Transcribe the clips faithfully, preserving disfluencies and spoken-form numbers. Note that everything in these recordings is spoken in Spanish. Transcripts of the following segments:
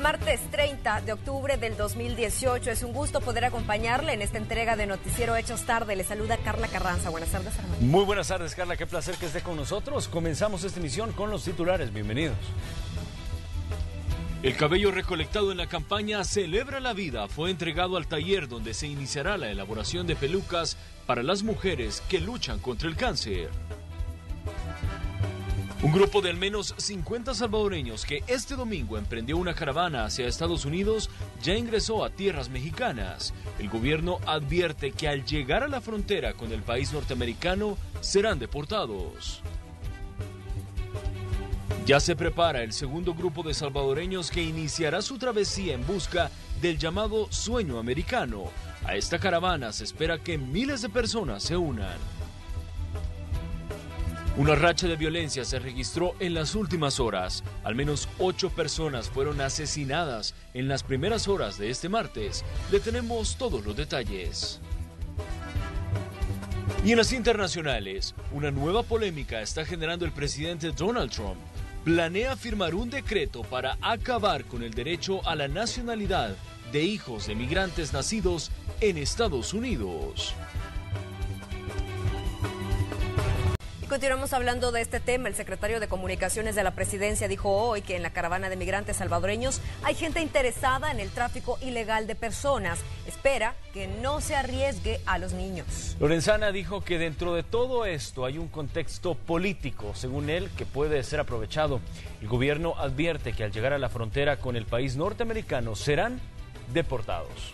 martes treinta de octubre del dos mil dieciocho. Es un gusto poder acompañarle en esta entrega de Noticiero Hechos Tarde. Le saluda Carla Carranza. Buenas tardes, Armando. Muy buenas tardes, Carla. Qué placer que esté con nosotros. Comenzamos esta emisión con los titulares. Bienvenidos. El cabello recolectado en la campaña Celebra la Vida fue entregado al taller donde se iniciará la elaboración de pelucas para las mujeres que luchan contra el cáncer. Un grupo de al menos cincuenta salvadoreños que este domingo emprendió una caravana hacia Estados Unidos ya ingresó a tierras mexicanas. El gobierno advierte que al llegar a la frontera con el país norteamericano serán deportados. Ya se prepara el segundo grupo de salvadoreños que iniciará su travesía en busca del llamado sueño americano. A esta caravana se espera que miles de personas se unan. Una racha de violencia se registró en las últimas horas. Al menos ocho personas fueron asesinadas en las primeras horas de este martes. Le tenemos todos los detalles. Y en las internacionales, una nueva polémica está generando el presidente Donald Trump. Planea firmar un decreto para acabar con el derecho a la nacionalidad de hijos de migrantes nacidos en Estados Unidos. Continuamos hablando de este tema. El secretario de Comunicaciones de la Presidencia dijo hoy que en la caravana de migrantes salvadoreños hay gente interesada en el tráfico ilegal de personas. Espera que no se arriesgue a los niños. Lorenzana dijo que dentro de todo esto hay un contexto político, según él, que puede ser aprovechado. El gobierno advierte que al llegar a la frontera con el país norteamericano serán deportados.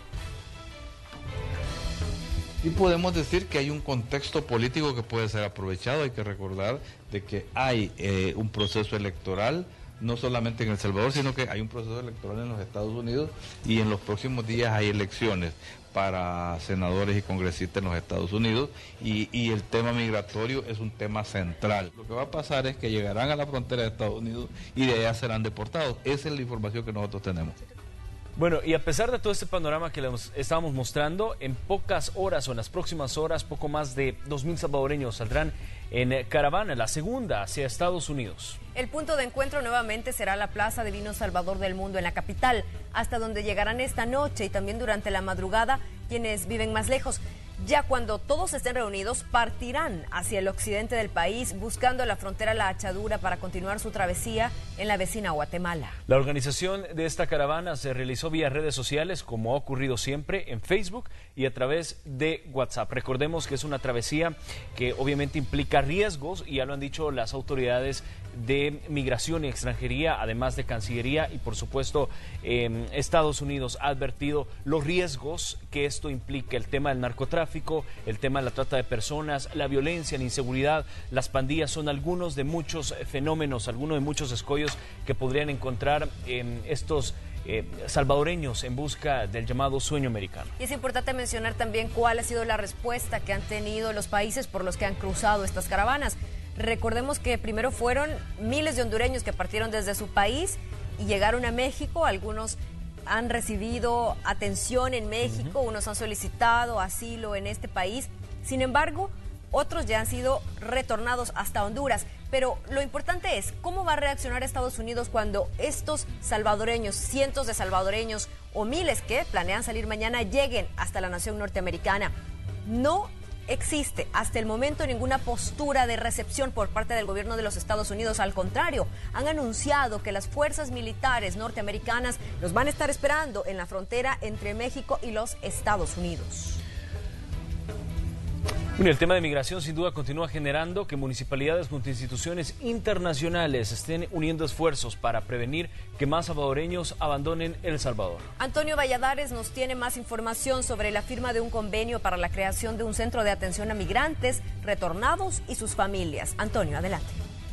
Y podemos decir que hay un contexto político que puede ser aprovechado. Hay que recordar de que hay eh, un proceso electoral, no solamente en El Salvador, sino que hay un proceso electoral en los Estados Unidos y en los próximos días hay elecciones para senadores y congresistas en los Estados Unidos y, y el tema migratorio es un tema central. Lo que va a pasar es que llegarán a la frontera de Estados Unidos y de allá serán deportados. Esa es la información que nosotros tenemos. Bueno, y a pesar de todo este panorama que les estábamos mostrando, en pocas horas o en las próximas horas, poco más de dos mil salvadoreños saldrán en caravana, la segunda hacia Estados Unidos. El punto de encuentro nuevamente será la Plaza de Vino Salvador del Mundo en la capital, hasta donde llegarán esta noche y también durante la madrugada quienes viven más lejos. Ya cuando todos estén reunidos, partirán hacia el occidente del país, buscando la frontera La Achadura para continuar su travesía en la vecina Guatemala. La organización de esta caravana se realizó vía redes sociales, como ha ocurrido siempre, en Facebook y a través de WhatsApp. Recordemos que es una travesía que obviamente implica riesgos, y ya lo han dicho las autoridades de Migración y Extranjería, además de Cancillería, y por supuesto eh, Estados Unidos ha advertido los riesgos que esto implica, el tema del narcotráfico, el tema de la trata de personas, la violencia, la inseguridad, las pandillas son algunos de muchos fenómenos, algunos de muchos escollos que podrían encontrar eh, estos eh, salvadoreños en busca del llamado sueño americano. Y es importante mencionar también cuál ha sido la respuesta que han tenido los países por los que han cruzado estas caravanas. Recordemos que primero fueron miles de hondureños que partieron desde su país y llegaron a México. Algunos han recibido atención en México, uh-huh. unos han solicitado asilo en este país. Sin embargo, otros ya han sido retornados hasta Honduras. Pero lo importante es cómo va a reaccionar Estados Unidos cuando estos salvadoreños, cientos de salvadoreños o miles que planean salir mañana, lleguen hasta la nación norteamericana. No existe hasta el momento ninguna postura de recepción por parte del gobierno de los Estados Unidos. Al contrario, han anunciado que las fuerzas militares norteamericanas los van a estar esperando en la frontera entre México y los Estados Unidos. Bueno, el tema de migración sin duda continúa generando que municipalidades junto a instituciones internacionales estén uniendo esfuerzos para prevenir que más salvadoreños abandonen El Salvador. Antonio Valladares nos tiene más información sobre la firma de un convenio para la creación de un centro de atención a migrantes, retornados y sus familias. Antonio, adelante.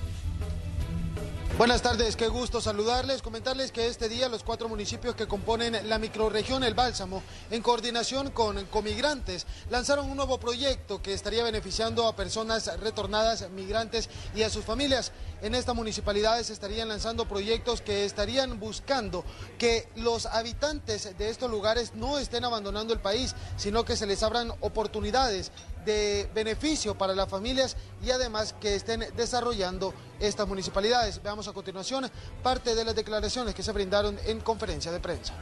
Buenas tardes, qué gusto saludarles, comentarles que este día los cuatro municipios que componen la microrregión El Bálsamo, en coordinación con Comigrantes, lanzaron un nuevo proyecto que estaría beneficiando a personas retornadas, migrantes y a sus familias. En esta municipalidad se estarían lanzando proyectos que estarían buscando que los habitantes de estos lugares no estén abandonando el país, sino que se les abran oportunidades de beneficio para las familias y además que estén desarrollando estas municipalidades. Veamos a continuación parte de las declaraciones que se brindaron en conferencia de prensa.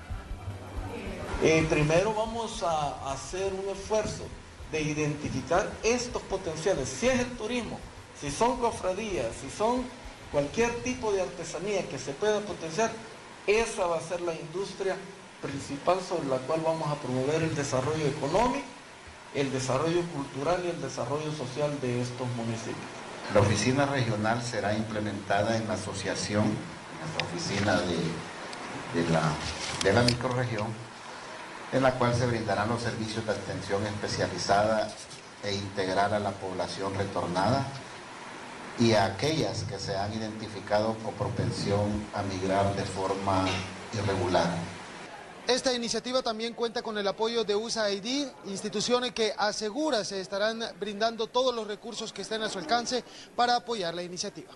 Eh, primero vamos a hacer un esfuerzo de identificar estos potenciales, si es el turismo, si son cofradías, si son cualquier tipo de artesanía que se pueda potenciar, esa va a ser la industria principal sobre la cual vamos a promover el desarrollo económico, el desarrollo cultural y el desarrollo social de estos municipios. La oficina regional será implementada en la asociación, en la oficina de, de, la, de la microrregión, en la cual se brindarán los servicios de atención especializada e integral a la población retornada y a aquellas que se han identificado con propensión a migrar de forma irregular. Esta iniciativa también cuenta con el apoyo de U S A I D, instituciones que asegura se estarán brindando todos los recursos que estén a su alcance para apoyar la iniciativa.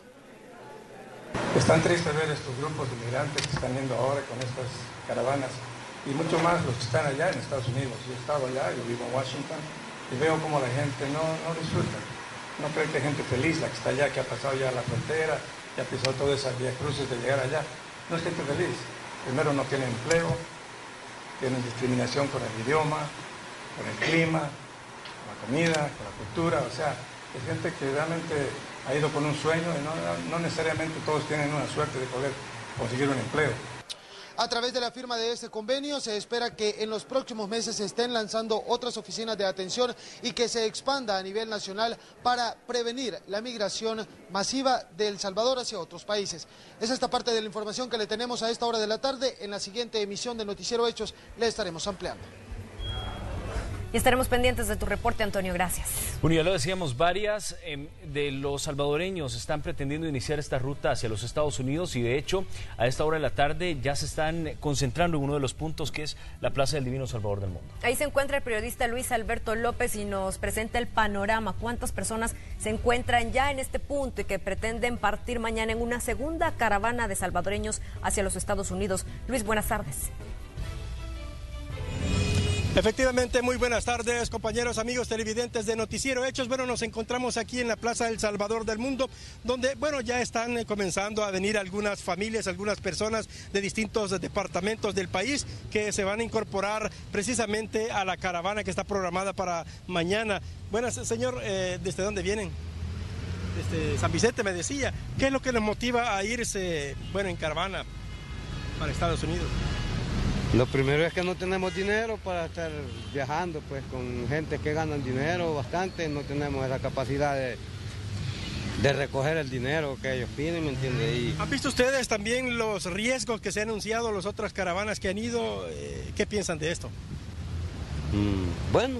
Es tan triste ver estos grupos de migrantes que están yendo ahora con estas caravanas y mucho más los que están allá en Estados Unidos. Yo he estado allá, yo vivo en Washington y veo cómo la gente no, no disfruta. No creo que hay gente feliz, la que está allá, que ha pasado ya la frontera, ya pisó todas esas vías cruces de llegar allá. No es gente feliz. Primero no tienen empleo, tienen discriminación con el idioma, con el clima, con la comida, con la cultura. O sea, es gente que realmente ha ido con un sueño y no, no necesariamente todos tienen una suerte de poder conseguir un empleo. A través de la firma de este convenio se espera que en los próximos meses se estén lanzando otras oficinas de atención y que se expanda a nivel nacional para prevenir la migración masiva de El Salvador hacia otros países. Es esta parte de la información que le tenemos a esta hora de la tarde. En la siguiente emisión de Noticiero Hechos le estaremos ampliando. Y estaremos pendientes de tu reporte, Antonio. Gracias. Bueno, ya lo decíamos, varias eh, de los salvadoreños están pretendiendo iniciar esta ruta hacia los Estados Unidos y de hecho a esta hora de la tarde ya se están concentrando en uno de los puntos que es la Plaza del Divino Salvador del Mundo. Ahí se encuentra el periodista Luis Alberto López y nos presenta el panorama. ¿Cuántas personas se encuentran ya en este punto y que pretenden partir mañana en una segunda caravana de salvadoreños hacia los Estados Unidos? Luis, buenas tardes. Efectivamente, muy buenas tardes, compañeros, amigos televidentes de Noticiero Hechos. Bueno, nos encontramos aquí en la Plaza del Salvador del Mundo, donde, bueno, ya están eh, comenzando a venir algunas familias, algunas personas de distintos departamentos del país que se van a incorporar precisamente a la caravana que está programada para mañana. Buenas, señor, eh, ¿desde dónde vienen? Desde San Vicente, me decía. ¿Qué es lo que les motiva a irse, bueno, en caravana para Estados Unidos? Lo primero es que no tenemos dinero para estar viajando pues con gente que ganan dinero bastante, no tenemos esa capacidad de, de recoger el dinero que ellos piden, ¿me entiende? Y... ¿Han visto ustedes también los riesgos que se han anunciado, las otras caravanas que han ido? ¿Qué piensan de esto? Mm, bueno,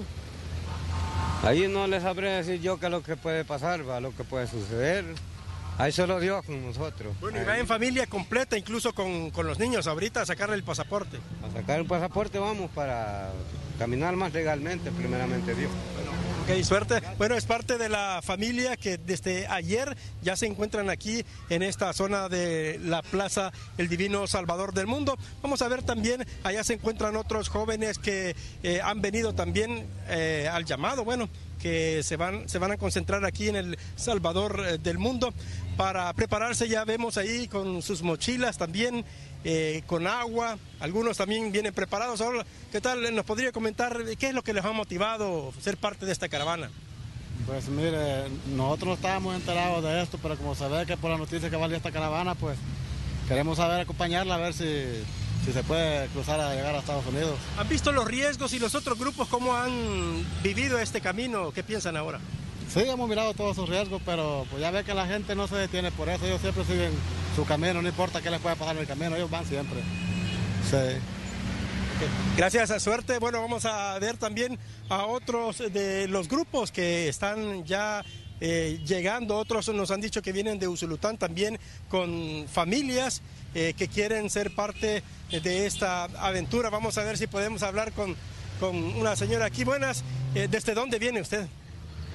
ahí no les sabré decir yo qué es lo que puede pasar, ¿va? Lo que puede suceder. Ahí solo Dios con nosotros. Bueno, y va en familia completa, incluso con, con los niños, ahorita a sacarle el pasaporte. A sacar el pasaporte vamos para caminar más legalmente, primeramente Dios. Bueno, ok, suerte. Bueno, es parte de la familia que desde ayer ya se encuentran aquí en esta zona de la Plaza El Divino Salvador del Mundo. Vamos a ver también, allá se encuentran otros jóvenes que eh, han venido también eh, al llamado, bueno, que se van, se van a concentrar aquí en el Salvador eh, del Mundo para prepararse. Ya vemos ahí con sus mochilas también, eh, con agua, algunos también vienen preparados. Ahora, ¿qué tal? ¿Nos podría comentar qué es lo que les ha motivado a ser parte de esta caravana? Pues mire, nosotros no estábamos enterados de esto, pero como se ve que por la noticia que valía esta caravana, pues queremos saber, acompañarla, a ver si... si se puede cruzar a llegar a Estados Unidos. ¿Han visto los riesgos y los otros grupos cómo han vivido este camino? ¿Qué piensan ahora? Sí, hemos mirado todos esos riesgos, pero pues ya ve que la gente no se detiene por eso. Ellos siempre siguen su camino, no importa qué les pueda pasar en el camino, ellos van siempre. Sí. Okay. Gracias, a suerte. Bueno, vamos a ver también a otros de los grupos que están ya eh, llegando. Otros nos han dicho que vienen de Usulután también con familias eh, que quieren ser parte de esta aventura. Vamos a ver si podemos hablar con, con una señora aquí. Buenas, eh, ¿desde dónde viene usted?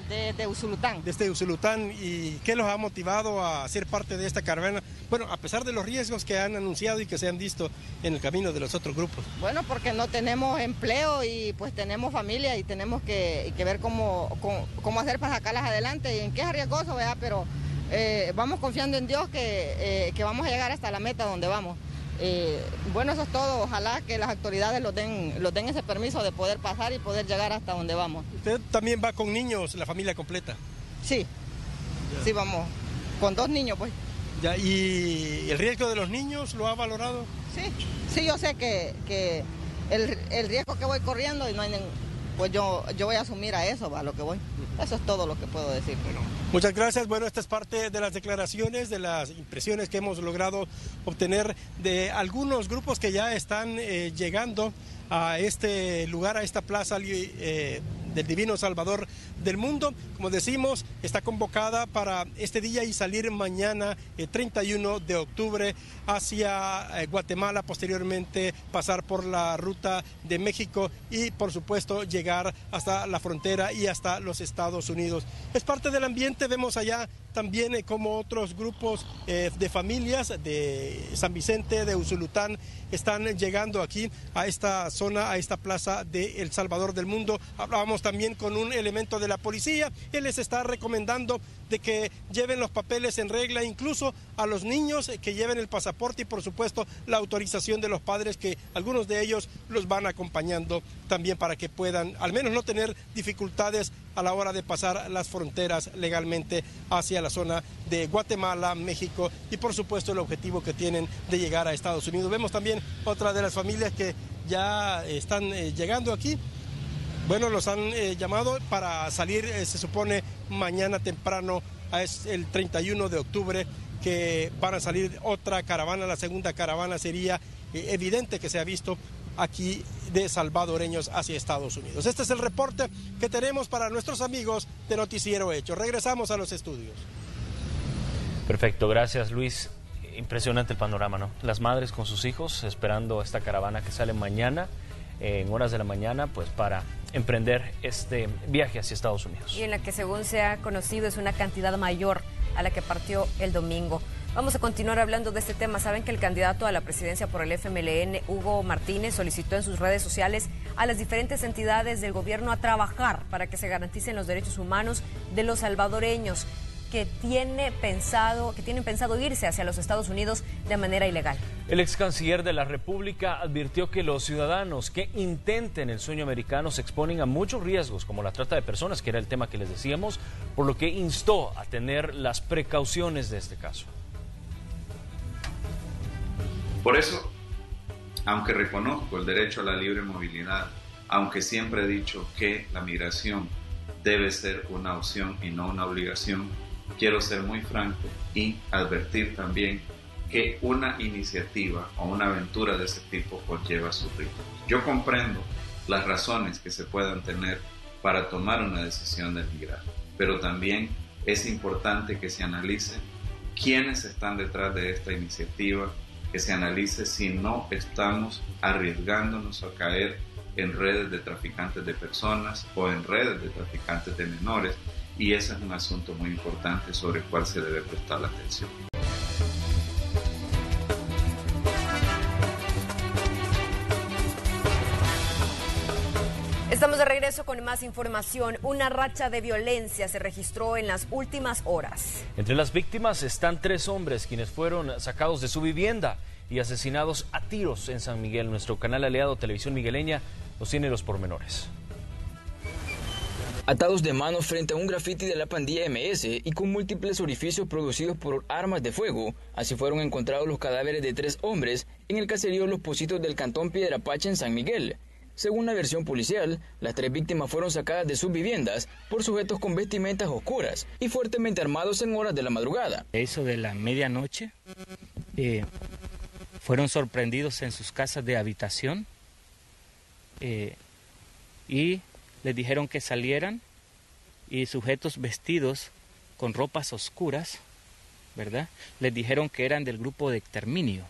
Desde Usulután. Desde Usulután. ¿Y qué los ha motivado a ser parte de esta caravana? Bueno, a pesar de los riesgos que han anunciado y que se han visto en el camino de los otros grupos. Bueno, porque no tenemos empleo y pues tenemos familia y tenemos que, que ver cómo, cómo, cómo hacer para sacarlas adelante. Y en qué es riesgoso, ¿verdad? Pero eh, vamos confiando en Dios que, eh, que vamos a llegar hasta la meta donde vamos. Eh, bueno, eso es todo. Ojalá que las autoridades los den, los den ese permiso de poder pasar y poder llegar hasta donde vamos. ¿Usted también va con niños, la familia completa? Sí, ya. Sí vamos, con dos niños pues. Ya, ¿y el riesgo de los niños lo ha valorado? Sí, sí, yo sé que, que el, el riesgo que voy corriendo y no hay ningún, pues yo, yo voy a asumir a eso, a lo que voy. Eso es todo lo que puedo decir. Bueno. Muchas gracias. Bueno, esta es parte de las declaraciones, de las impresiones que hemos logrado obtener de algunos grupos que ya están eh, llegando a este lugar, a esta plaza eh, del Divino Salvador del Mundo. Como decimos, está convocada para este día y salir mañana, eh, treinta y uno de octubre, hacia eh, Guatemala, posteriormente pasar por la ruta de México y, por supuesto, llegar hasta la frontera y hasta los Estados Unidos. Es parte del ambiente. Vemos allá también eh, como otros grupos eh, de familias de San Vicente, de Usulután, están llegando aquí a esta zona, a esta plaza de El Salvador del Mundo. Hablábamos también con un elemento de la policía. Él les está recomendando de que lleven los papeles en regla, incluso a los niños que lleven el pasaporte y, por supuesto, la autorización de los padres, que algunos de ellos los van acompañando también para que puedan al menos no tener dificultades a la hora de pasar las fronteras legalmente hacia la zona de Guatemala, México y, por supuesto, el objetivo que tienen de llegar a Estados Unidos. Vemos también otra de las familias que ya están eh, llegando aquí. Bueno, los han eh, llamado para salir, eh, se supone, mañana temprano, es el treinta y uno de octubre, que van a salir otra caravana. La segunda caravana sería eh, evidente que se ha visto aquí de salvadoreños hacia Estados Unidos. Este es el reporte que tenemos para nuestros amigos de Noticiero Hecho. Regresamos a los estudios. Perfecto, gracias Luis. Impresionante el panorama, ¿no? Las madres con sus hijos esperando esta caravana que sale mañana, en horas de la mañana, pues para emprender este viaje hacia Estados Unidos. Y en la que, según se ha conocido, es una cantidad mayor a la que partió el domingo. Vamos a continuar hablando de este tema. Saben que el candidato a la presidencia por el F M L N, Hugo Martínez, solicitó en sus redes sociales a las diferentes entidades del gobierno a trabajar para que se garanticen los derechos humanos de los salvadoreños que tiene pensado, que tienen pensado irse hacia los Estados Unidos de manera ilegal. El ex canciller de la República advirtió que los ciudadanos que intenten el sueño americano se exponen a muchos riesgos, como la trata de personas, que era el tema que les decíamos, por lo que instó a tener las precauciones de este caso. Por eso, aunque reconozco el derecho a la libre movilidad, aunque siempre he dicho que la migración debe ser una opción y no una obligación, quiero ser muy franco y advertir también que una iniciativa o una aventura de ese tipo conlleva sufrir. Yo comprendo las razones que se puedan tener para tomar una decisión de migrar, pero también es importante que se analice quiénes están detrás de esta iniciativa, que se analice si no estamos arriesgándonos a caer en redes de traficantes de personas o en redes de traficantes de menores, y ese es un asunto muy importante sobre el cual se debe prestar la atención. Estamos de regreso con más información. Una racha de violencia se registró en las últimas horas. Entre las víctimas están tres hombres quienes fueron sacados de su vivienda y asesinados a tiros en San Miguel. Nuestro canal aliado Televisión Migueleña nos tiene los pormenores. Atados de manos frente a un grafiti de la pandilla M S y con múltiples orificios producidos por armas de fuego, así fueron encontrados los cadáveres de tres hombres en el caserío Los Pocitos del cantón Piedrapacha en San Miguel. Según la versión policial, las tres víctimas fueron sacadas de sus viviendas por sujetos con vestimentas oscuras y fuertemente armados en horas de la madrugada. Eso de la medianoche, eh, fueron sorprendidos en sus casas de habitación eh, y les dijeron que salieran, y sujetos vestidos con ropas oscuras, ¿verdad?, les dijeron que eran del grupo de exterminio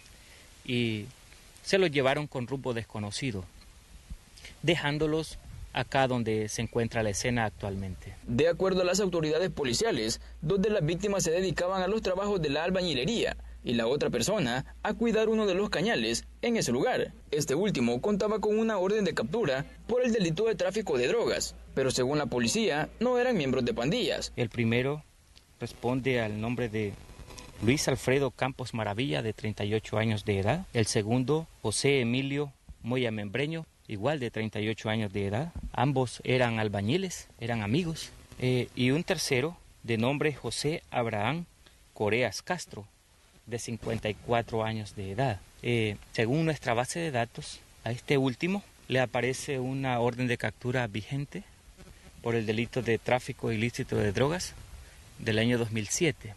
y se los llevaron con rumbo desconocido, dejándolos acá donde se encuentra la escena actualmente. De acuerdo a las autoridades policiales, dos de las víctimas se dedicaban a los trabajos de la albañilería y la otra persona a cuidar uno de los cañales en ese lugar. Este último contaba con una orden de captura por el delito de tráfico de drogas, pero según la policía no eran miembros de pandillas. El primero responde al nombre de Luis Alfredo Campos Maravilla, de treinta y ocho años de edad. El segundo, José Emilio Moya Membreño, igual de treinta y ocho años de edad. Ambos eran albañiles, eran amigos. Eh, y un tercero, de nombre José Abraham Coreas Castro, de cincuenta y cuatro años de edad. Eh, según nuestra base de datos, a este último le aparece una orden de captura vigente por el delito de tráfico ilícito de drogas del año dos mil siete.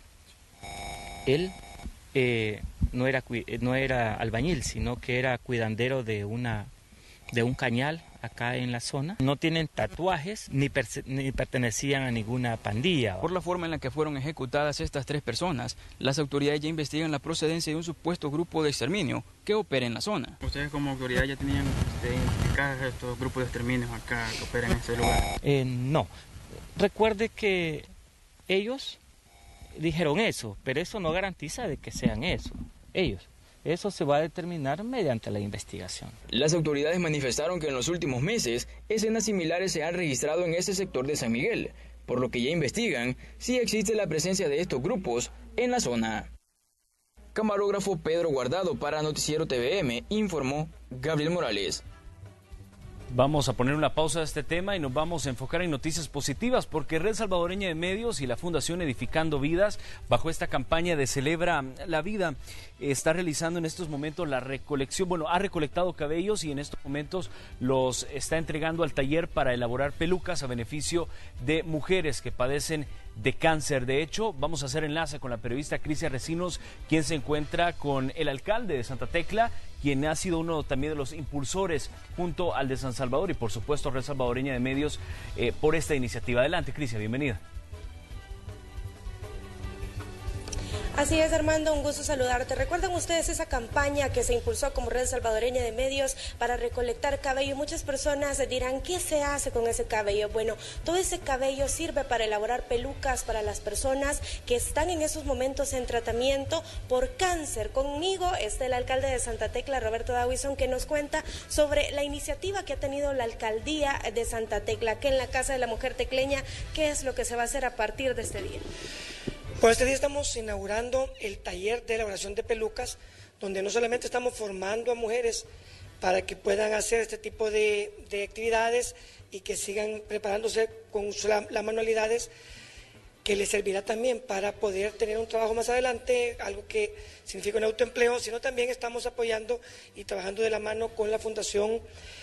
Él eh, no, era, no era albañil, sino que era cuidandero de, una, de un cañal acá en la zona. No tienen tatuajes ni, ni pertenecían a ninguna pandilla. Por la forma en la que fueron ejecutadas estas tres personas, las autoridades ya investigan la procedencia de un supuesto grupo de exterminio que opera en la zona. ¿Ustedes como autoridad ya tenían identificados estos grupos de exterminios acá que operan en este lugar? Eh, no. Recuerde que ellos dijeron eso, pero eso no garantiza de que sean eso, ellos. Eso se va a determinar mediante la investigación. Las autoridades manifestaron que en los últimos meses escenas similares se han registrado en ese sector de San Miguel, por lo que ya investigan si existe la presencia de estos grupos en la zona. Camarógrafo Pedro Guardado para Noticiero T V M, informó Gabriel Morales. Vamos a poner una pausa a este tema y nos vamos a enfocar en noticias positivas, porque Red Salvadoreña de Medios y la Fundación Edificando Vidas, bajo esta campaña de Celebra la Vida, está realizando en estos momentos la recolección, bueno, ha recolectado cabellos y en estos momentos los está entregando al taller para elaborar pelucas a beneficio de mujeres que padecen de cáncer. De hecho, vamos a hacer enlace con la periodista Crisia Recinos, quien se encuentra con el alcalde de Santa Tecla, quien ha sido uno también de los impulsores junto al de San Salvador y por supuesto Red Salvadoreña de Medios eh, por esta iniciativa. Adelante, Crisia, bienvenida. Así es, Armando, un gusto saludarte. ¿Recuerdan ustedes esa campaña que se impulsó como Red Salvadoreña de Medios para recolectar cabello? Muchas personas dirán, ¿qué se hace con ese cabello? Bueno, todo ese cabello sirve para elaborar pelucas para las personas que están en esos momentos en tratamiento por cáncer. Conmigo está el alcalde de Santa Tecla, Roberto Dawison, que nos cuenta sobre la iniciativa que ha tenido la alcaldía de Santa Tecla, que en la Casa de la Mujer Tecleña, ¿qué es lo que se va a hacer a partir de este día? Pues este día estamos inaugurando el taller de elaboración de pelucas, donde no solamente estamos formando a mujeres para que puedan hacer este tipo de, de actividades y que sigan preparándose con las la manualidades, que les servirá también para poder tener un trabajo más adelante, algo que significa un autoempleo, sino también estamos apoyando y trabajando de la mano con la Fundación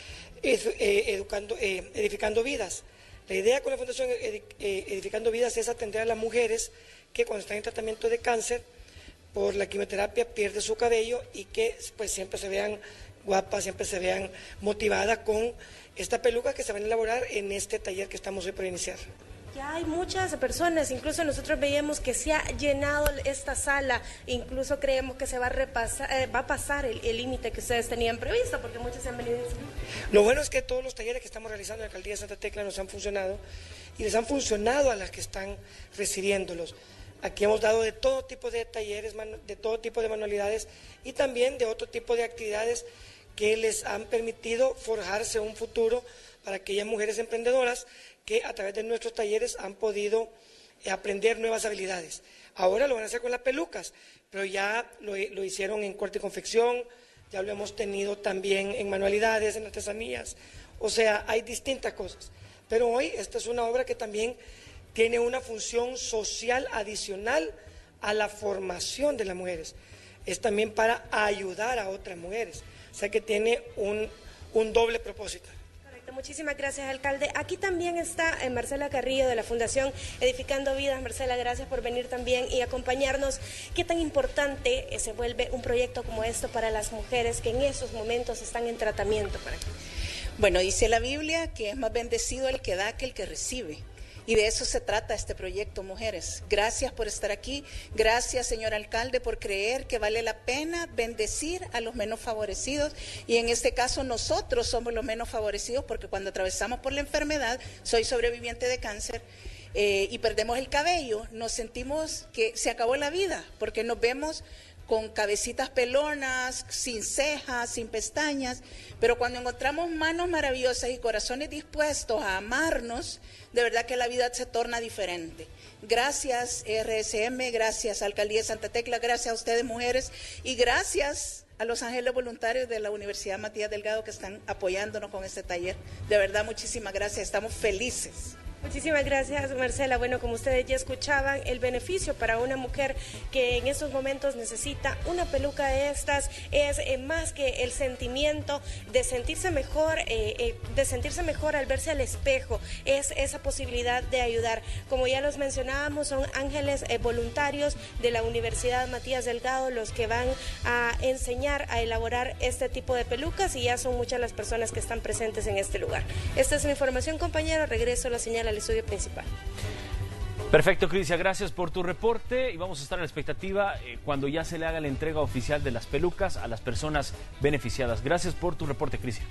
Educando, eh, Edificando Vidas. La idea con la Fundación Edificando Vidas es atender a las mujeres que cuando están en tratamiento de cáncer por la quimioterapia pierden su cabello y que pues siempre se vean guapas, siempre se vean motivadas con esta peluca que se van a elaborar en este taller que estamos hoy por iniciar. Ya hay muchas personas, incluso nosotros veíamos que se ha llenado esta sala, incluso creemos que se va a repasar, eh, va a pasar el límite que ustedes tenían previsto, porque muchos se han venido. Lo bueno es que todos los talleres que estamos realizando en la Alcaldía de Santa Tecla nos han funcionado y les han funcionado a las que están recibiéndolos. Aquí hemos dado de todo tipo de talleres, de todo tipo de manualidades y también de otro tipo de actividades que les han permitido forjarse un futuro para aquellas mujeres emprendedoras que a través de nuestros talleres han podido aprender nuevas habilidades. Ahora lo van a hacer con las pelucas, pero ya lo, lo hicieron en corte y confección, ya lo hemos tenido también en manualidades, en artesanías, o sea, hay distintas cosas. Pero hoy esta es una obra que también tiene una función social adicional a la formación de las mujeres. Es también para ayudar a otras mujeres, o sea que tiene un, un doble propósito. Correcto, muchísimas gracias, alcalde. Aquí también está eh, Marcela Carrillo de la Fundación Edificando Vidas. Marcela, gracias por venir también y acompañarnos. ¿Qué tan importante eh, se vuelve un proyecto como esto para las mujeres que en esos momentos están en tratamiento? Para... Bueno, dice la Biblia que es más bendecido el que da que el que recibe. Y de eso se trata este proyecto, mujeres. Gracias por estar aquí. Gracias, señor alcalde, por creer que vale la pena bendecir a los menos favorecidos. Y en este caso nosotros somos los menos favorecidos porque cuando atravesamos por la enfermedad, soy sobreviviente de cáncer, eh, y perdemos el cabello, nos sentimos que se acabó la vida porque nos vemos con cabecitas pelonas, sin cejas, sin pestañas, pero cuando encontramos manos maravillosas y corazones dispuestos a amarnos, de verdad que la vida se torna diferente. Gracias R S M, gracias Alcaldía de Santa Tecla, gracias a ustedes mujeres y gracias a los ángeles voluntarios de la Universidad Matías Delgado que están apoyándonos con este taller. De verdad, muchísimas gracias, estamos felices. Muchísimas gracias, Marcela. Bueno, como ustedes ya escuchaban, el beneficio para una mujer que en estos momentos necesita una peluca de estas es eh, más que el sentimiento de sentirse mejor, eh, eh, de sentirse mejor al verse al espejo, es esa posibilidad de ayudar. Como ya los mencionábamos, son ángeles eh, voluntarios de la Universidad Matías Delgado los que van a enseñar a elaborar este tipo de pelucas y ya son muchas las personas que están presentes en este lugar. Esta es mi información, compañero. Regreso a la señal al estudio principal. Perfecto, Crisia, gracias por tu reporte y vamos a estar a la expectativa eh, cuando ya se le haga la entrega oficial de las pelucas a las personas beneficiadas. Gracias por tu reporte, Crisia.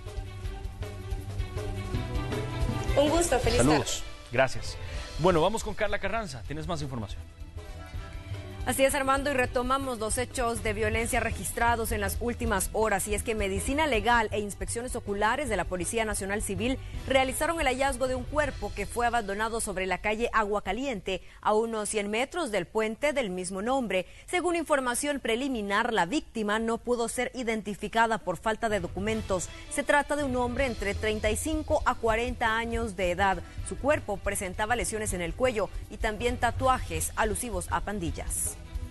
Un gusto, feliz tarde. Saludos, gracias. Bueno, vamos con Carla Carranza, tienes más información. Así es, Armando, y retomamos los hechos de violencia registrados en las últimas horas. Y es que Medicina Legal e inspecciones oculares de la Policía Nacional Civil realizaron el hallazgo de un cuerpo que fue abandonado sobre la calle Agua Caliente, a unos cien metros del puente del mismo nombre. Según información preliminar, la víctima no pudo ser identificada por falta de documentos. Se trata de un hombre entre treinta y cinco a cuarenta años de edad. Su cuerpo presentaba lesiones en el cuello y también tatuajes alusivos a pandillas.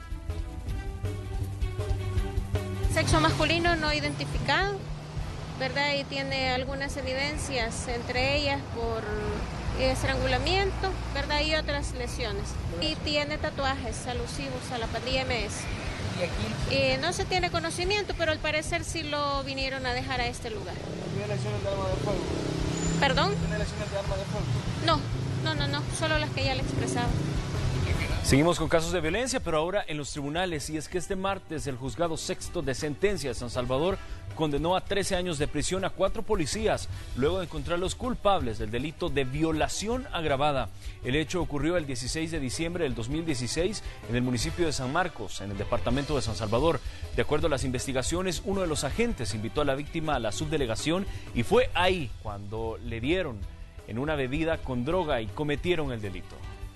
Sexo masculino no identificado, ¿verdad? Y tiene algunas evidencias, entre ellas por estrangulamiento, ¿verdad? Y otras lesiones. Y tiene tatuajes alusivos a la pandilla M S. ¿Y aquí? Eh, no se tiene conocimiento, pero al parecer sí lo vinieron a dejar a este lugar. ¿Tiene lesiones de arma de fuego? ¿Perdón? ¿Tiene lesiones de arma de fuego? No, no, no, no, solo las que ya le expresaba. Seguimos con casos de violencia, pero ahora en los tribunales, y es que este martes el juzgado sexto de sentencia de San Salvador condenó a trece años de prisión a cuatro policías, luego de encontrarlos culpables del delito de violación agravada. El hecho ocurrió el dieciséis de diciembre del dos mil dieciséis en el municipio de San Marcos, en el departamento de San Salvador. De acuerdo a las investigaciones, uno de los agentes invitó a la víctima a la subdelegación y fue ahí cuando le dieron en una bebida con droga y cometieron el delito.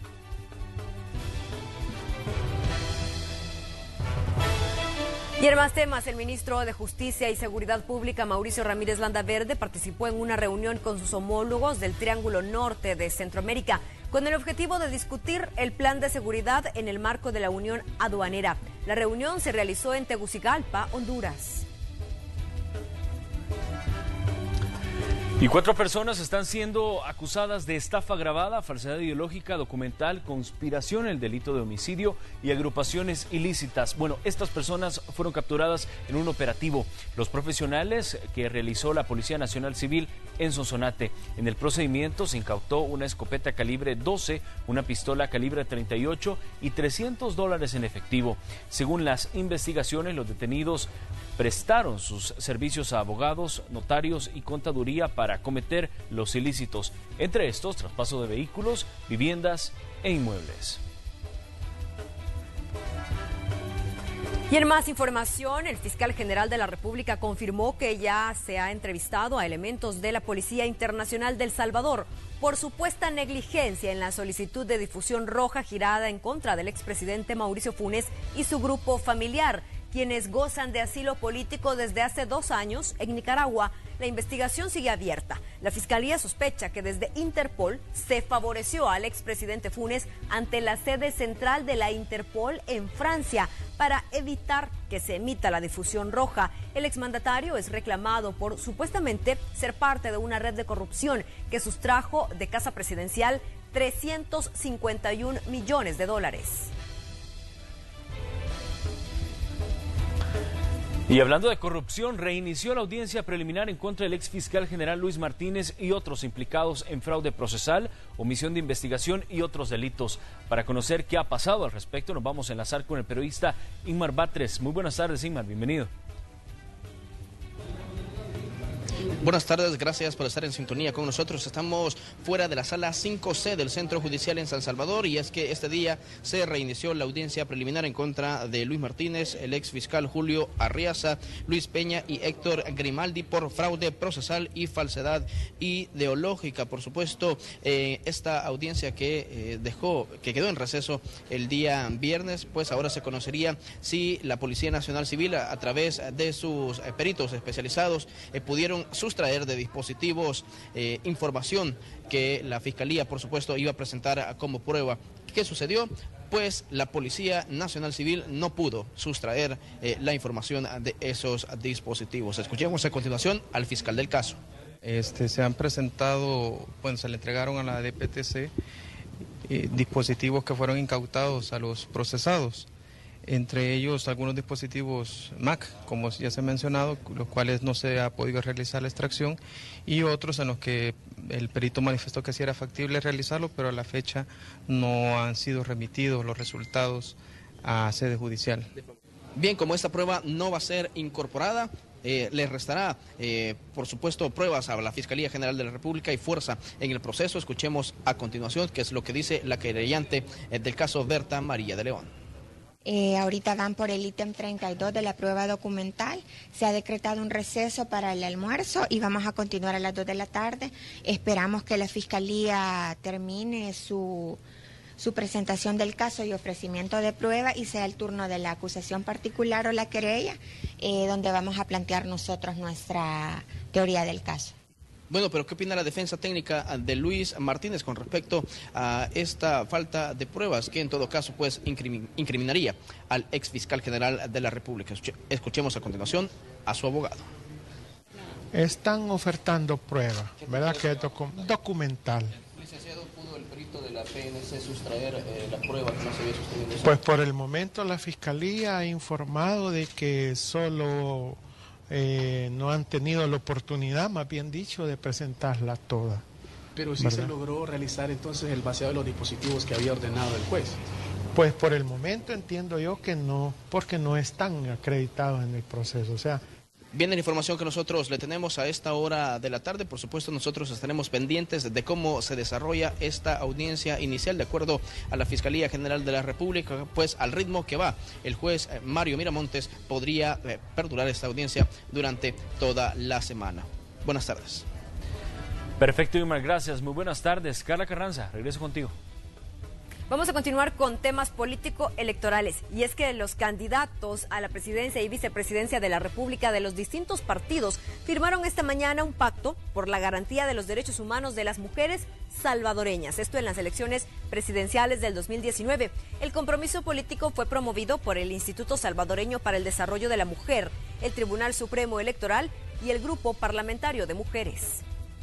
Y en más temas, el ministro de Justicia y Seguridad Pública, Mauricio Ramírez Landaverde, participó en una reunión con sus homólogos del Triángulo Norte de Centroamérica con el objetivo de discutir el plan de seguridad en el marco de la Unión Aduanera. La reunión se realizó en Tegucigalpa, Honduras. Y cuatro personas están siendo acusadas de estafa agravada, falsedad ideológica, documental, conspiración, el delito de homicidio y agrupaciones ilícitas. Bueno, estas personas fueron capturadas en un operativo. Los profesionales que realizó la Policía Nacional Civil en Sonsonate. En el procedimiento se incautó una escopeta calibre doce, una pistola calibre treinta y ocho y trescientos dólares en efectivo. Según las investigaciones, los detenidos prestaron sus servicios a abogados, notarios y contaduría para cometer los ilícitos, entre estos traspaso de vehículos, viviendas e inmuebles. Y en más información, el fiscal general de la República confirmó que ya se ha entrevistado a elementos de la Policía Internacional de El Salvador por supuesta negligencia en la solicitud de difusión roja girada en contra del expresidente Mauricio Funes y su grupo familiar, quienes gozan de asilo político desde hace dos años en Nicaragua. La investigación sigue abierta. La Fiscalía sospecha que desde Interpol se favoreció al expresidente Funes ante la sede central de la Interpol en Francia para evitar que se emita la difusión roja. El exmandatario es reclamado por supuestamente ser parte de una red de corrupción que sustrajo de Casa Presidencial trescientos cincuenta y un millones de dólares. Y hablando de corrupción, reinició la audiencia preliminar en contra del ex fiscal general Luis Martínez y otros implicados en fraude procesal, omisión de investigación y otros delitos. Para conocer qué ha pasado al respecto, nos vamos a enlazar con el periodista Inmar Batres. Muy buenas tardes, Inmar, bienvenido. Buenas tardes, gracias por estar en sintonía con nosotros. Estamos fuera de la sala cinco C del Centro Judicial en San Salvador y es que este día se reinició la audiencia preliminar en contra de Luis Martínez, el ex fiscal Julio Arriaza, Luis Peña y Héctor Grimaldi por fraude procesal y falsedad ideológica. Por supuesto, eh, esta audiencia que eh, dejó, que quedó en receso el día viernes, pues ahora se conocería si la Policía Nacional Civil, a, a través de sus eh, peritos especializados, eh, pudieron sustraer de dispositivos eh, información que la Fiscalía, por supuesto, iba a presentar como prueba. ¿Qué sucedió? Pues la Policía Nacional Civil no pudo sustraer eh, la información de esos dispositivos. Escuchemos a continuación al fiscal del caso. Este, se han presentado, bueno, se le entregaron a la D P T C eh, dispositivos que fueron incautados a los procesados. Entre ellos algunos dispositivos M A C, como ya se ha mencionado, los cuales no se ha podido realizar la extracción, y otros en los que el perito manifestó que sí era factible realizarlo, pero a la fecha no han sido remitidos los resultados a sede judicial. Bien, como esta prueba no va a ser incorporada, Eh, le restará, eh, por supuesto, pruebas a la Fiscalía General de la República y fuerza en el proceso. Escuchemos a continuación qué es lo que dice la querellante eh, del caso Berta María de León. Eh, ahorita van por el ítem treinta y dos de la prueba documental. Se ha decretado un receso para el almuerzo y vamos a continuar a las dos de la tarde. Esperamos que la Fiscalía termine su... su presentación del caso y ofrecimiento de prueba y sea el turno de la acusación particular o la querella, eh, donde vamos a plantear nosotros nuestra teoría del caso. Bueno, pero ¿qué opina la defensa técnica de Luis Martínez con respecto a esta falta de pruebas que en todo caso pues incrimin- incriminaría al ex fiscal general de la República? Escuchemos a continuación a su abogado. Están ofertando pruebas, ¿verdad? Que es docu- documental. Licenciado, ¿pudo el perito de la P N C sustraer eh, la prueba que no se había sostenido? Pues por el momento la Fiscalía ha informado de que solo eh, no han tenido la oportunidad, más bien dicho, de presentarla toda. Pero sí ¿verdad? se logró realizar entonces el vaciado de los dispositivos que había ordenado el juez. Pues por el momento entiendo yo que no, porque no están acreditados en el proceso, o sea... Bien, la información que nosotros le tenemos a esta hora de la tarde, por supuesto nosotros estaremos pendientes de cómo se desarrolla esta audiencia inicial de acuerdo a la Fiscalía General de la República, pues al ritmo que va el juez Mario Miramontes podría eh, perdurar esta audiencia durante toda la semana. Buenas tardes. Perfecto, Imar, gracias. Muy buenas tardes. Carla Carranza, regreso contigo. Vamos a continuar con temas político-electorales, y es que los candidatos a la presidencia y vicepresidencia de la República de los distintos partidos firmaron esta mañana un pacto por la garantía de los derechos humanos de las mujeres salvadoreñas, esto en las elecciones presidenciales del dos mil diecinueve. El compromiso político fue promovido por el Instituto Salvadoreño para el Desarrollo de la Mujer, el Tribunal Supremo Electoral y el Grupo Parlamentario de Mujeres.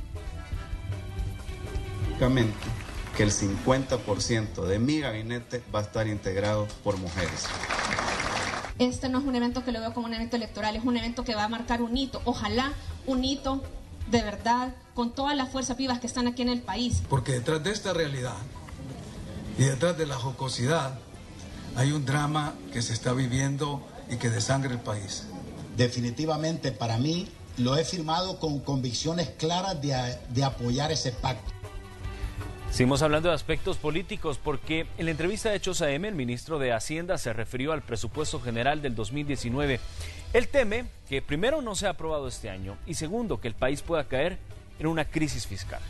Que el cincuenta por ciento de mi gabinete va a estar integrado por mujeres. Este no es un evento que lo veo como un evento electoral, es un evento que va a marcar un hito, ojalá un hito de verdad, con todas las fuerzas vivas que están aquí en el país. Porque detrás de esta realidad y detrás de la jocosidad hay un drama que se está viviendo y que desangra el país. Definitivamente para mí lo he firmado con convicciones claras de, de apoyar ese pacto. Seguimos hablando de aspectos políticos porque en la entrevista de Hechos A M el ministro de Hacienda se refirió al presupuesto general del dos mil diecinueve. Él teme que primero no sea aprobado este año y segundo que el país pueda caer en una crisis fiscal.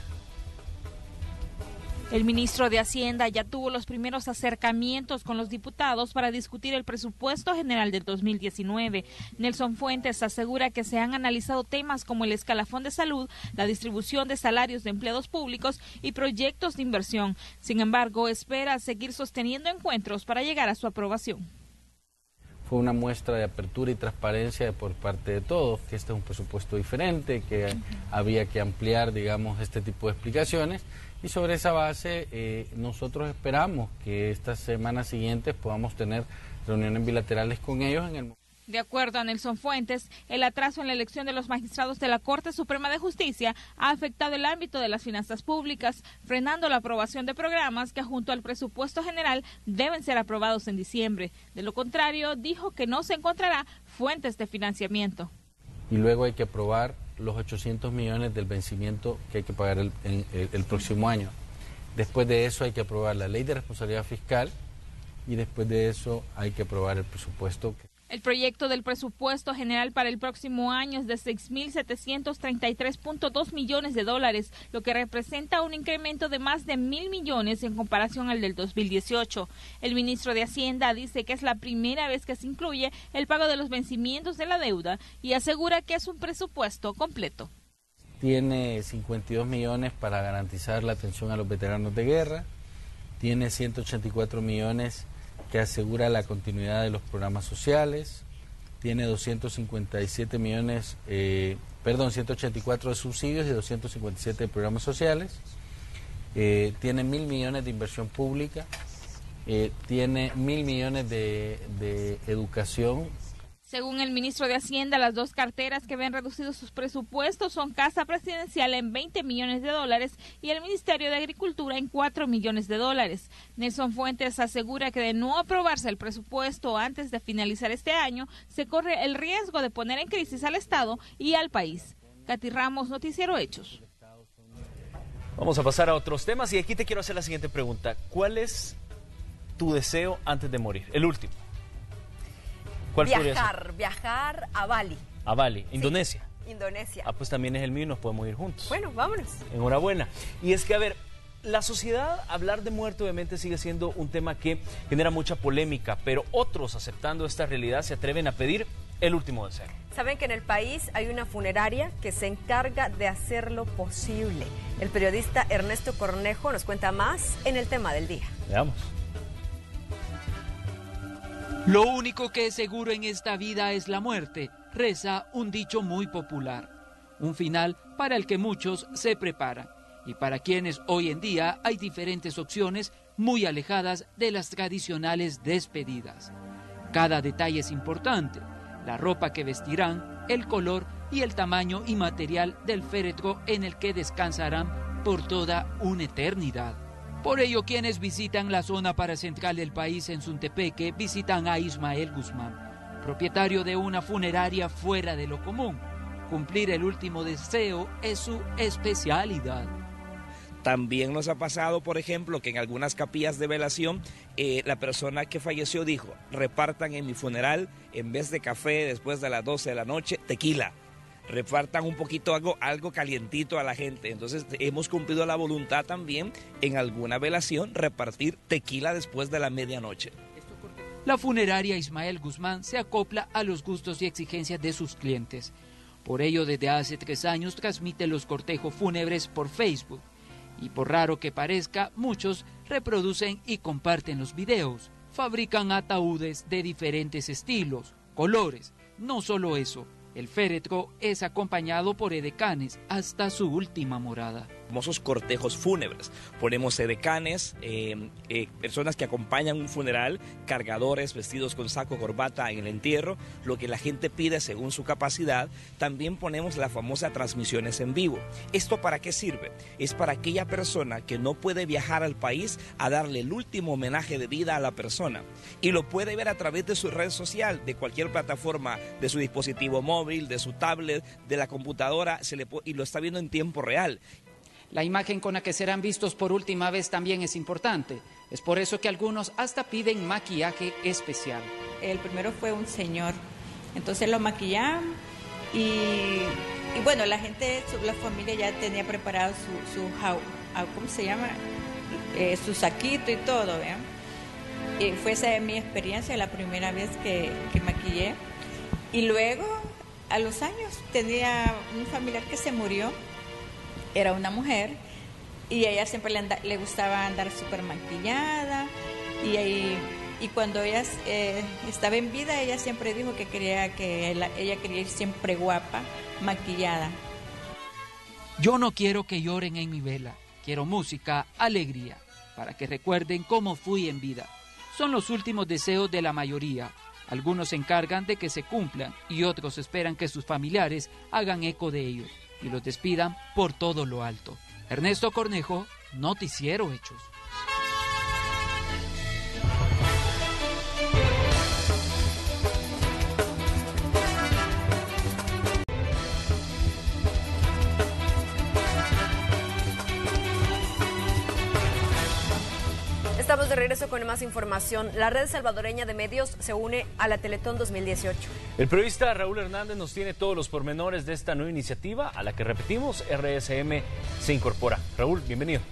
El ministro de Hacienda ya tuvo los primeros acercamientos con los diputados para discutir el presupuesto general del dos mil diecinueve. Nelson Fuentes asegura que se han analizado temas como el escalafón de salud, la distribución de salarios de empleados públicos y proyectos de inversión. Sin embargo, espera seguir sosteniendo encuentros para llegar a su aprobación. Fue una muestra de apertura y transparencia por parte de todos, que este es un presupuesto diferente, que uh-huh. había que ampliar, digamos, este tipo de explicaciones. Y sobre esa base, eh, nosotros esperamos que estas semanas siguientes podamos tener reuniones bilaterales con ellos en el momento. De acuerdo a Nelson Fuentes, el atraso en la elección de los magistrados de la Corte Suprema de Justicia ha afectado el ámbito de las finanzas públicas, frenando la aprobación de programas que junto al presupuesto general deben ser aprobados en diciembre. De lo contrario, dijo que no se encontrará fuentes de financiamiento. Y luego hay que aprobar los ochocientos millones del vencimiento que hay que pagar el, el, el próximo año. Después de eso hay que aprobar la ley de responsabilidad fiscal y después de eso hay que aprobar el presupuesto. El proyecto del presupuesto general para el próximo año es de seis mil setecientos treinta y tres punto dos millones de dólares, lo que representa un incremento de más de mil millones en comparación al del dos mil dieciocho. El ministro de Hacienda dice que es la primera vez que se incluye el pago de los vencimientos de la deuda y asegura que es un presupuesto completo. Tiene cincuenta y dos millones para garantizar la atención a los veteranos de guerra, tiene ciento ochenta y cuatro millones que asegura la continuidad de los programas sociales, tiene doscientos cincuenta y siete millones, eh, perdón, ciento ochenta y cuatro de subsidios y doscientos cincuenta y siete de programas sociales, eh, tiene mil millones de inversión pública, eh, tiene mil millones de, de educación. Según el ministro de Hacienda, las dos carteras que ven reducidos sus presupuestos son Casa Presidencial en veinte millones de dólares y el Ministerio de Agricultura en cuatro millones de dólares. Nelson Fuentes asegura que de no aprobarse el presupuesto antes de finalizar este año, se corre el riesgo de poner en crisis al Estado y al país. Katy Ramos, Noticiero Hechos. Vamos a pasar a otros temas y aquí te quiero hacer la siguiente pregunta. ¿Cuál es tu deseo antes de morir? El último. ¿Cuál viajar, viajar a Bali. A Bali, Indonesia. Sí, Indonesia. Ah, pues también es el mío y nos podemos ir juntos. Bueno, vámonos. Enhorabuena. Y es que, a ver, la sociedad, hablar de muerte obviamente sigue siendo un tema que genera mucha polémica, pero otros, aceptando esta realidad, se atreven a pedir el último deseo. Saben que en el país hay una funeraria que se encarga de hacerlo posible. El periodista Ernesto Cornejo nos cuenta más en el tema del día. Veamos. Lo único que es seguro en esta vida es la muerte, reza un dicho muy popular. Un final para el que muchos se preparan y para quienes hoy en día hay diferentes opciones muy alejadas de las tradicionales despedidas. Cada detalle es importante, la ropa que vestirán, el color y el tamaño y material del féretro en el que descansarán por toda una eternidad. Por ello, quienes visitan la zona paracentral del país en Suntepeque visitan a Ismael Guzmán, propietario de una funeraria fuera de lo común. Cumplir el último deseo es su especialidad. También nos ha pasado, por ejemplo, que en algunas capillas de velación eh, la persona que falleció dijo, repartan en mi funeral, en vez de café después de las doce de la noche, tequila. Repartan un poquito algo, algo calientito a la gente. Entonces hemos cumplido la voluntad también en alguna velación repartir tequila después de la medianoche. La funeraria Ismael Guzmán se acopla a los gustos y exigencias de sus clientes. Por ello, desde hace tres años transmite los cortejos fúnebres por Facebook. Y por raro que parezca, muchos reproducen y comparten los videos. Fabrican ataúdes de diferentes estilos, colores. No solo eso. El féretro es acompañado por edecanes hasta su última morada. Famosos cortejos fúnebres. Ponemos edecanes, eh, eh, personas que acompañan un funeral, cargadores vestidos con saco, corbata en el entierro, lo que la gente pide según su capacidad. También ponemos las famosas transmisiones en vivo. ¿Esto para qué sirve? Es para aquella persona que no puede viajar al país a darle el último homenaje de vida a la persona. Y lo puede ver a través de su red social, de cualquier plataforma, de su dispositivo móvil, de su tablet, de la computadora, se le y lo está viendo en tiempo real. La imagen con la que serán vistos por última vez también es importante. Es por eso que algunos hasta piden maquillaje especial. El primero fue un señor, entonces lo maquillaron y, y bueno, la gente, la familia ya tenía preparado su, su ¿cómo se llama? Eh, su saquito y todo, ¿vean? Y fue esa mi experiencia, la primera vez que, que maquillé. Y luego, a los años, tenía un familiar que se murió. Era una mujer y ella siempre le, anda, le gustaba andar súper maquillada y, y, y cuando ella eh, estaba en vida ella siempre dijo que quería que ella, ella quería ir siempre guapa, maquillada. Yo no quiero que lloren en mi vela, quiero música, alegría, para que recuerden cómo fui en vida. Son los últimos deseos de la mayoría. Algunos se encargan de que se cumplan y otros esperan que sus familiares hagan eco de ellos y los despidan por todo lo alto. Ernesto Cornejo, Noticiero Hechos. Estamos de regreso con más información. La Red Salvadoreña de Medios se une a la Teletón dos mil dieciocho. El periodista Raúl Hernández nos tiene todos los pormenores de esta nueva iniciativa a la que, repetimos, R S M se incorpora. Raúl, bienvenido.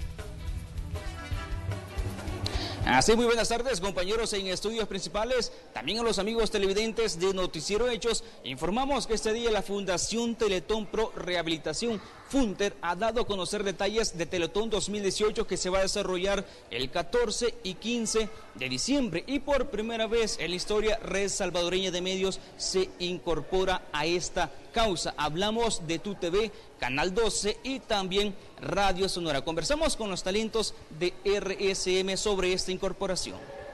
Así, muy buenas tardes, compañeros en estudios principales, también a los amigos televidentes de Noticiero Hechos. Informamos que este día la Fundación Teletón Pro Rehabilitación, Funter, ha dado a conocer detalles de Teletón dos mil dieciocho que se va a desarrollar el catorce y quince de diciembre. Y por primera vez en la historia, Red Salvadoreña de Medios se incorpora a esta causa. Hablamos de Tu T V, Canal doce y también Radio Sonora. Conversamos con los talentos de R S M sobre esta incorporación.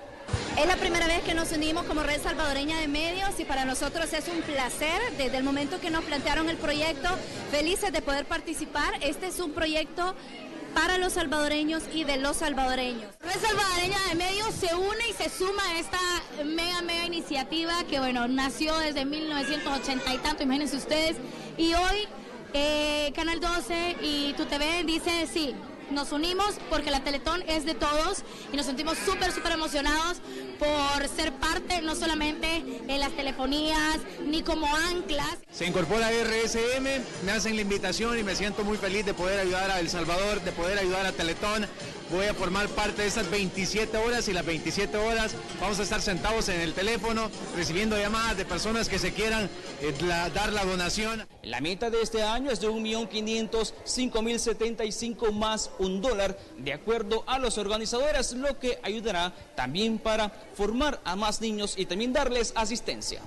Es la primera vez que nos unimos como Red Salvadoreña de Medios y para nosotros es un placer. Desde el momento que nos plantearon el proyecto, felices de poder participar. Este es un proyecto para los salvadoreños y de los salvadoreños. Red Salvadoreña de Medios se une y se suma a esta mega, mega iniciativa que, bueno, nació desde mil novecientos ochenta y tanto, imagínense ustedes. Y hoy eh, Canal doce y Tu T V dice sí. Nos unimos porque la Teletón es de todos y nos sentimos súper, súper emocionados por ser parte, no solamente en las telefonías, ni como anclas. Se incorpora R S M, me hacen la invitación y me siento muy feliz de poder ayudar a El Salvador, de poder ayudar a Teletón. Voy a formar parte de esas veintisiete horas y las veintisiete horas vamos a estar sentados en el teléfono recibiendo llamadas de personas que se quieran eh, la, dar la donación. La meta de este año es de un millón quinientos cinco mil setenta y cinco más un dólar, de acuerdo a los organizadores, lo que ayudará también para formar a más niños y también darles asistencia.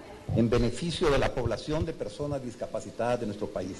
En beneficio de la población de personas discapacitadas de nuestro país.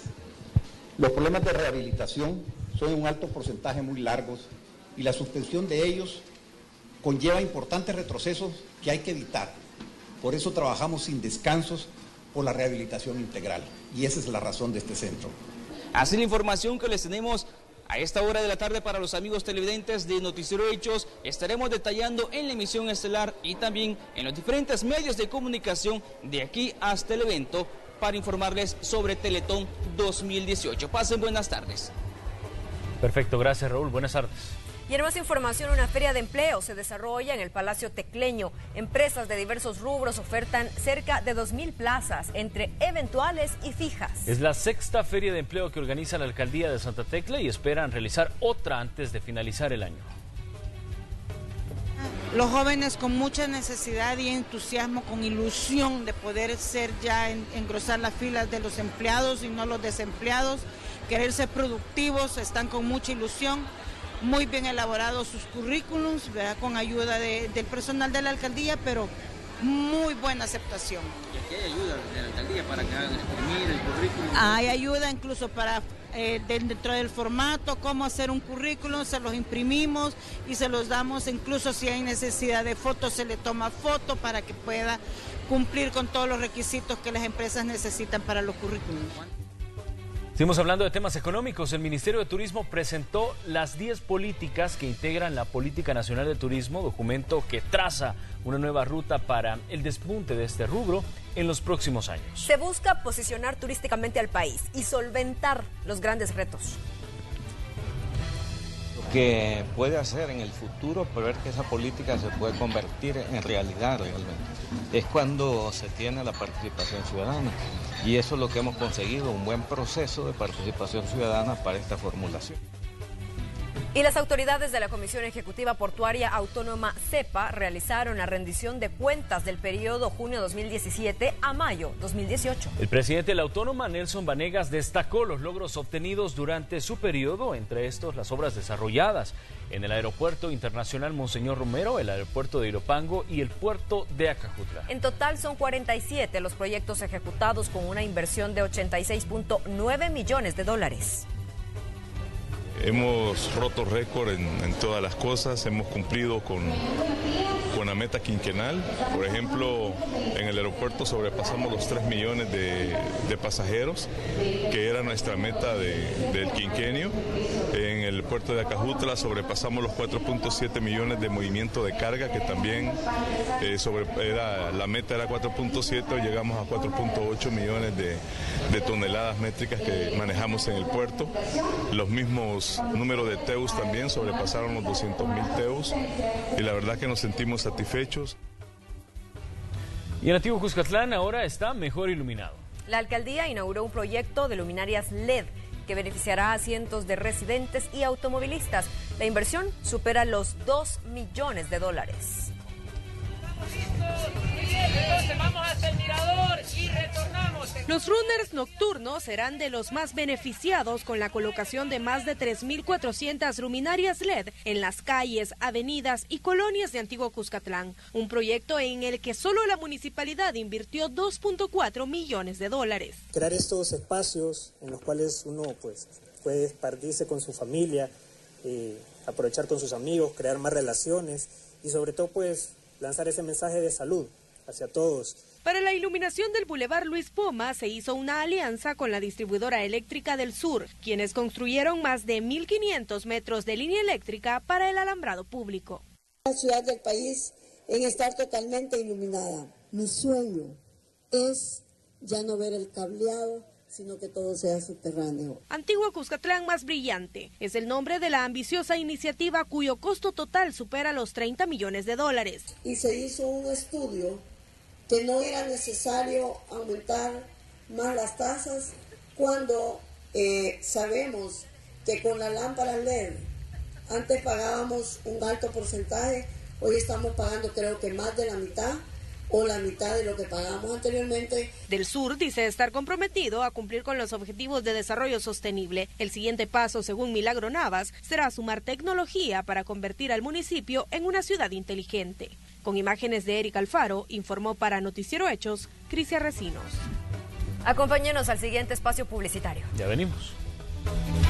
Los problemas de rehabilitación son un alto porcentaje muy largos y la suspensión de ellos conlleva importantes retrocesos que hay que evitar. Por eso trabajamos sin descansos por la rehabilitación integral y esa es la razón de este centro. Así la información que les tenemos a esta hora de la tarde para los amigos televidentes de Noticiero Hechos. Estaremos detallando en la emisión estelar y también en los diferentes medios de comunicación de aquí hasta el evento para informarles sobre Teletón dos mil dieciocho. Pasen buenas tardes. Perfecto, gracias Raúl, buenas tardes. Y en más información, una feria de empleo se desarrolla en el Palacio Tecleño. Empresas de diversos rubros ofertan cerca de dos mil plazas, entre eventuales y fijas. Es la sexta feria de empleo que organiza la Alcaldía de Santa Tecla y esperan realizar otra antes de finalizar el año. Los jóvenes con mucha necesidad y entusiasmo, con ilusión de poder ser ya en, engrosar las filas de los empleados y no los desempleados, querer ser productivos, están con mucha ilusión, muy bien elaborados sus currículums, ¿verdad? Con ayuda de, del personal de la alcaldía, pero muy buena aceptación. ¿Y aquí hay ayuda de la alcaldía para que hagan imprimir el currículum? Hay ayuda incluso para eh, dentro del formato, cómo hacer un currículum, se los imprimimos y se los damos, incluso si hay necesidad de fotos, se le toma foto para que pueda cumplir con todos los requisitos que las empresas necesitan para los currículums. Seguimos hablando de temas económicos. El Ministerio de Turismo presentó las diez políticas que integran la Política Nacional de Turismo, documento que traza una nueva ruta para el despunte de este rubro en los próximos años. Se busca posicionar turísticamente al país y solventar los grandes retos. Lo que puede hacer en el futuro, prever que esa política se puede convertir en realidad realmente, es cuando se tiene la participación ciudadana. Y eso es lo que hemos conseguido, un buen proceso de participación ciudadana para esta formulación. Y las autoridades de la Comisión Ejecutiva Portuaria Autónoma CEPA realizaron la rendición de cuentas del periodo junio dos mil diecisiete a mayo dos mil dieciocho. El presidente de la Autónoma, Nelson Vanegas, destacó los logros obtenidos durante su periodo, entre estos las obras desarrolladas en el Aeropuerto Internacional Monseñor Romero, el Aeropuerto de Ilopango y el Puerto de Acajutla. En total son cuarenta y siete los proyectos ejecutados con una inversión de ochenta y seis punto nueve millones de dólares. hemos roto récord en, en todas las cosas, hemos cumplido con, con la meta quinquenal. Por ejemplo, en el aeropuerto sobrepasamos los tres millones de, de pasajeros, que era nuestra meta de, del quinquenio. En el puerto de Acajutla sobrepasamos los cuatro punto siete millones de movimiento de carga, que también eh, sobre, era, la meta era cuatro punto siete, llegamos a cuatro punto ocho millones de, de toneladas métricas que manejamos en el puerto. Los mismos números de T E Us también sobrepasaron los doscientos mil T E Us y la verdad que nos sentimos satisfechos. Y el antiguo Cuscatlán ahora está mejor iluminado. La alcaldía inauguró un proyecto de luminarias L E D que beneficiará a cientos de residentes y automovilistas. La inversión supera los dos millones de dólares. Entonces vamos hasta el mirador y retornamos. Los runners nocturnos serán de los más beneficiados con la colocación de más de tres mil cuatrocientas luminarias L E D en las calles, avenidas y colonias de Antiguo Cuscatlán. Un proyecto en el que solo la municipalidad invirtió dos punto cuatro millones de dólares. Crear estos espacios en los cuales uno pues, puede partirse con su familia, eh, aprovechar con sus amigos, crear más relaciones y sobre todo pues lanzar ese mensaje de salud hacia todos. Para la iluminación del Boulevard Luis Poma se hizo una alianza con la distribuidora eléctrica del Sur, quienes construyeron más de mil quinientos metros de línea eléctrica para el alambrado público. La ciudad del país en estar totalmente iluminada. Mi sueño es ya no ver el cableado, sino que todo sea subterráneo. Antiguo Cuscatlán más brillante es el nombre de la ambiciosa iniciativa cuyo costo total supera los treinta millones de dólares. Y se hizo un estudio que no era necesario aumentar más las tasas cuando eh, sabemos que con la lámpara L E D antes pagábamos un alto porcentaje, hoy estamos pagando creo que más de la mitad o la mitad de lo que pagábamos anteriormente. Del Sur dice estar comprometido a cumplir con los objetivos de desarrollo sostenible. El siguiente paso, según Milagro Navas, será sumar tecnología para convertir al municipio en una ciudad inteligente. Con imágenes de Erika Alfaro, informó para Noticiero Hechos, Crisia Recinos. Acompáñenos al siguiente espacio publicitario. Ya venimos.